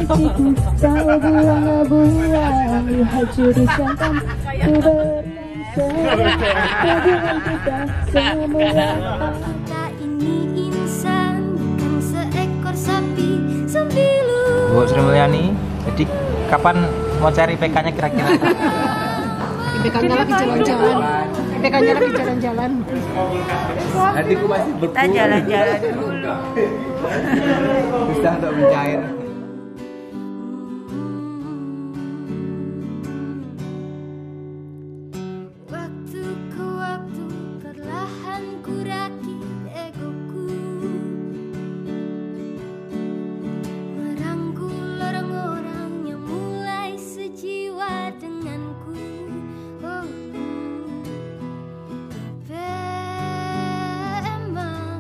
hatiku kau buang-buang, lihat jurusan kamu ku berikan hubungan kita semula. Kita ini insan bukan seekor sapi sembilu. Bu Sri Mulyani, jadi kapan mau cari PK-nya kira-kira? PK-nya lagi jalan-jalan. PK-nya lagi jalan-jalan. Hatiku masih berbunga. Kita jalan-jalan dulu. Bisa untuk mencair. Waktu ke waktu perlahan ku rakit egoku, merangkul orang-orang yang mulai sejiwa denganku. Oh, memang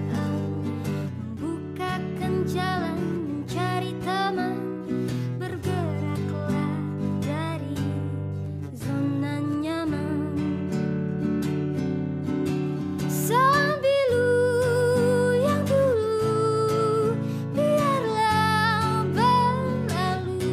membukakan jalan mencari teman, bergeraklah dari zona nyaman. Sambilu yang dulu biarlah berlalu.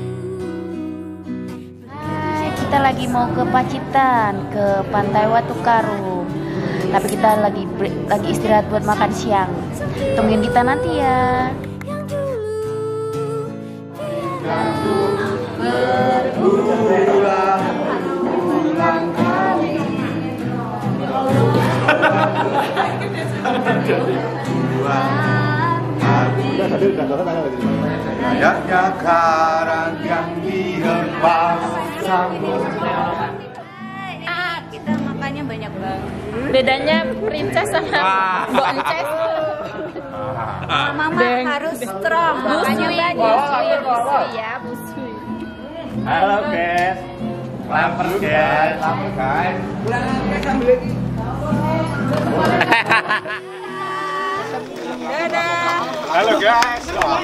Hai, kita lagi mau ke Pacitan, ke Pantai Watukaru. Tapi kita lagi istirahat buat makan siang. Tungguin kita nanti ya. Yang dulu Layaknya karang yang dihempas samudra. Kita makannya banyak banget. Bedanya princess sama Mbok Ences. Mama harus strong, makanya banyak. Ya, busui. Halo guys, lapar guys, lapar guys. Dadah. Halo guys.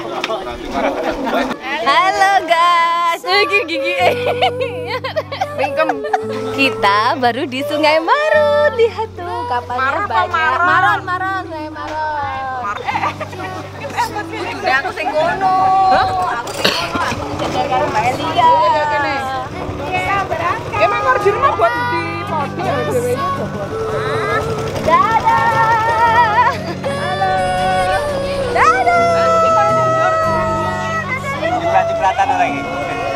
Halo guys. Gigi. Bingkem. Kita baru di Sungai Maron. Lihat tuh kapalnya banyak. Maron, Sungai Maron. Udah aku sing kono. Aku jajar karo Mbak Elia. Iya, berangkat. Emang harus rumah buat di model dhewe iki. Dadah. Halo. Dadah. Cipratan orang ini.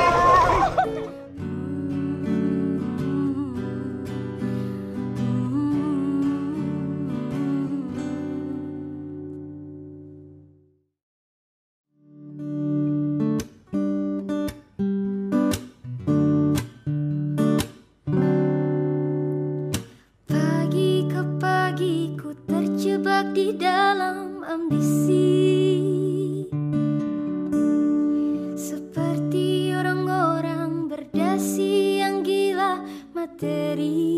pagi ke pagi ku terjebak di dalam ambisi, seperti orang-orang berdasi yang gila materi.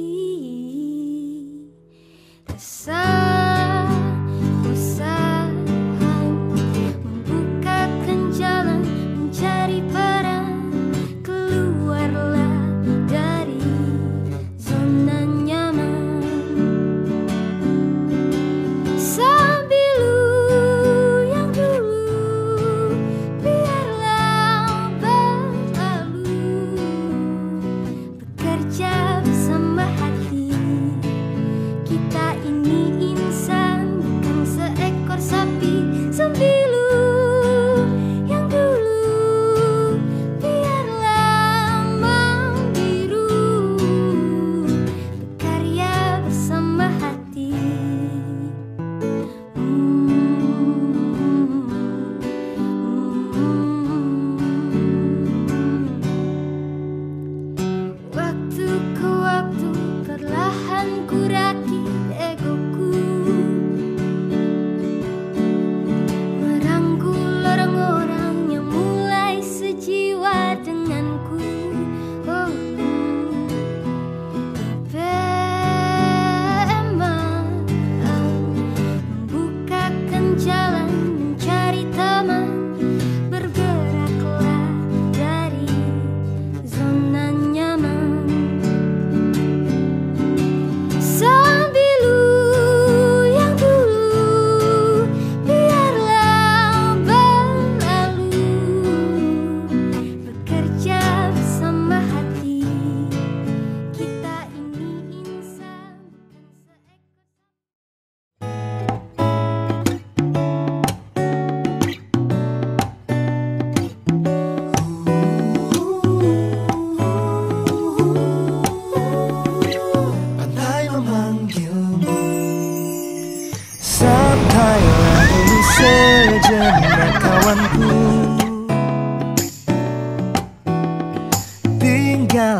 Tak usah membukakan jalan mencari peran, keluarlah dari zona nyaman. Sambilu yang dulu biarlah berlalu, bekerja bersama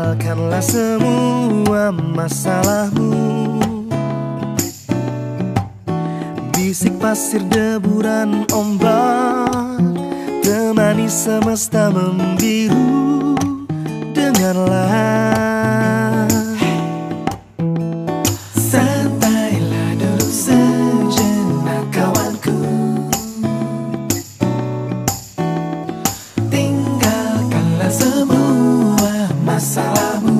Tinggalkanlah semua masalahmu. Bisik pasir deburan ombak, temani semesta membiru. Dengarlah, santailah dulu sejenak kawanku. Tinggalkanlah semua masalahmu.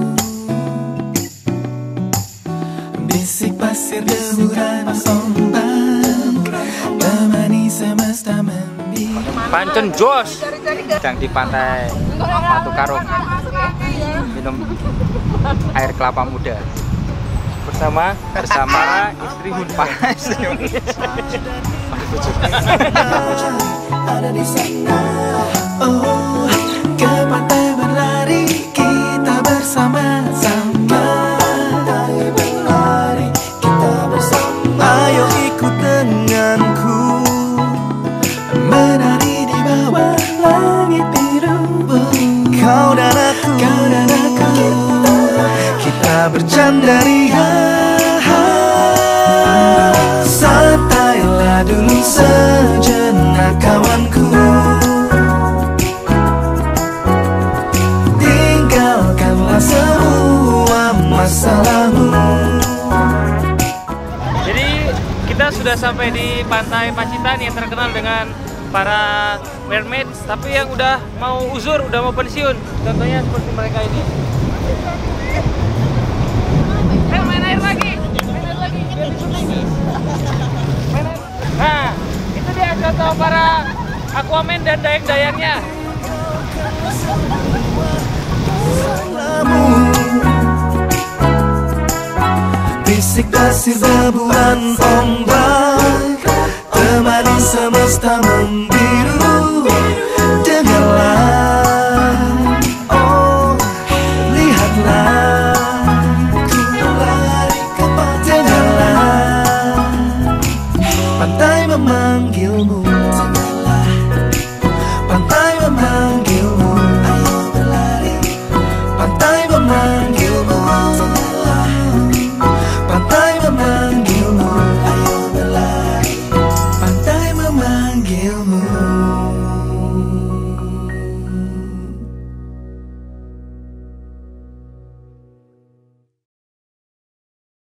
Bisik pasir deburan ombak, temani semesta membiru. Pancen jos sedang di pantai Watu Karung minum air kelapa muda bersama istri Hunpa. Ada di sana. Oh, ke pantai berlari kita bersama-sama. Berlari kita bersama. Ayo ikut denganku, menari di bawah langit biru. Kau dan aku, kita bercanda ria. Santailah dulu sejenak kawanku. Tinggalkanlah semua masalahmu. Jadi kita sudah sampai di pantai Pacitan yang terkenal dengan para mermaid, tapi yang udah mau uzur, udah mau pensiun. Contohnya seperti mereka ini. Main air lagi. Nah, itu dia contoh para Aquaman dan dayang-dayangnya. Bisik pasir deburan ombak, temani semesta membiru.